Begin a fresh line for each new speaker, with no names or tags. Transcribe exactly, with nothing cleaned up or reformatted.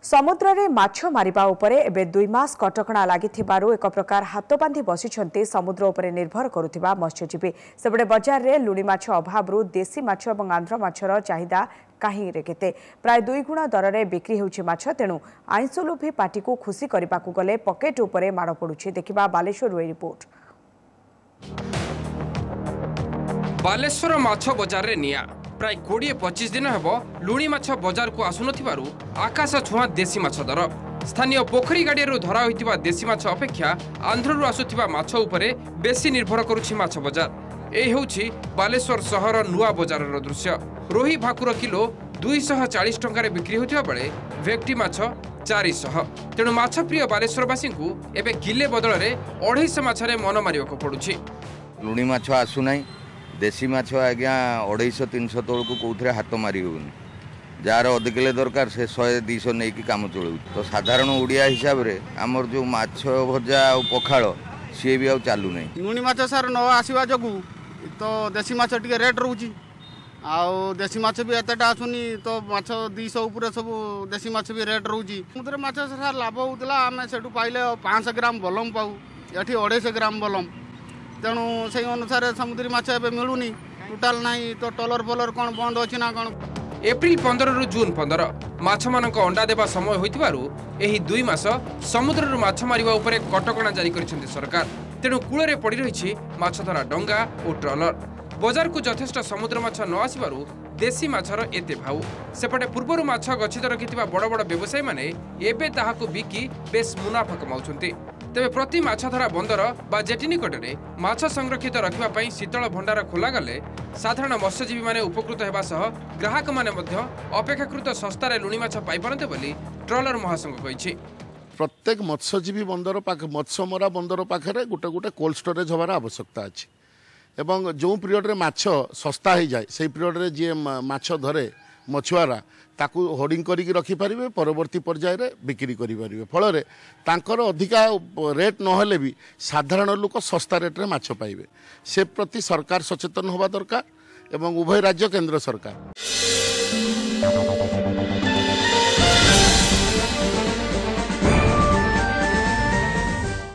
समुद्र रे माछ मारिबा उपरे एबे दुई मास कटकणा लागिथिबारु एक प्रकार हाथ बांधी बसिछन्ते समुद्र उपरे निर्भर करुथिबा मत्स्यजीवी। सेबडे बजार रे लुणी माछ अभावरु देशी माछ और आंध्र माछर चाहिदा काहीं रे केते प्राय दुई गुणा दर रे बिक्री होउछि माछ। तेणु आइंस लोभी पार्टी को खुशी करबाकू गले पकेट उपरे माड़ पडुछि। देखिबा बालेश्वर वे रिपोर्ट।
बालेश्वर माछ बजार रे निया प्राय कोड़े पचिश दिन हेब लुणी माछ बजार को आसुनथिबारु आकाश छुआ देशी माछ दर। स्थानीय पोखरी गाड़ियारू धरा होइतिबा देशी माछ अपेक्षा आंध्ररू आसुथिबा माछ उपरे बेसी निर्भर करुछि माछ बजार। ए हेउछि बालेश्वर सहर नुआ बजारर दृश्य। रोही भाकुर किलो दुई सौ चालीस टंका बिक्री होतिबा बेले भेक्टी माछ चार सौ। तेणु माछ प्रिय बालेश्वरवासी को एबे किले बदल रे अढ़ाई माछरे मन मारिबाको पडुछि।
लुणी माछ आसु नाही, देशी माछ आज्ञा अढ़ाई तीन सौ तौर को कौन हाथ मारी होनी। जार अधिकले दरकार से शहे दुईश नहीं कि कम चलू। तो साधारण ओडिया हिसाब से आमर जो माछ भजा और पखाड़ सी भी चालू नहीं।
लुणी माछ सार न आसवा जो तो देशी माछ टे रेट रोचे आउ देशी माछ भी एतटा आसुनी। तो माछ दुईश उपर सब देशी माछ भी रेट रोचे। समुद्र माछ सार लाभ होता आम से पाइले पाँच ग्राम बलम पाऊ, ये अढ़ाई ग्राम बलम। तेणु से अनुसार समुद्री माछ एवं मिलूनी टोटाल नहीं। तो टलर फलर कौन बंद अच्छी ना कौन।
एप्रिल पंद्रह रु जून पंद्रह माछ मानक अंडा देवा समय होइतिबारु एही दुई मास समुद्र माछ मारिबा उपरे कटकणा जारी करिसेंति सरकार। तेणु कूଳରେ पड़ी रही माछ धरा डंगा और ट्रलर। बजार को यथेष्ट समुद्र माछ न आसिबारु देशी माछर एते भाव। सेपटे पूर्वरु माछ गच्छित रखिथिबा बड़ बड़ व्यवसायी माने एबे ताहाकु बिकी बेस मुनाफा कमाउछन्ति। तेबे प्रति माछ धरा बंदर बा जेटी निकटरे माछ संरक्षित रखिबा पई शीतल भंडार खोला गले साधारण मत्स्यजीवी माने उपकृत हेबा सह ग्राहक माने मध्य अपेक्षाकृत सस्तारे लुणी माछ पाई पारन्ते बोली ट्रलर महासंघ कहिछि।
प्रत्येक मत्स्यजीवी बंदर पाख मत्स्यमरा बंदर पाखे गोटे गोटे कोल्ड स्टोरेज हमार आवश्यकता अच्छी। एवं जो पीरियड रे माछ सस्ता हो जाए से पीरियड रे जी माछ धरे मछुआरा ताकू होर्डिंग करिक रखिपारे परवर्ती पर्याय रे बिक्री करें। फल तांकर अधिका रेट नहेले भी साधारण लोक सस्ता रेट रे माछ पाइबे। से प्रति सरकार सचेतन होवा दरकार एवं उभय राज्य केंद्र सरकार।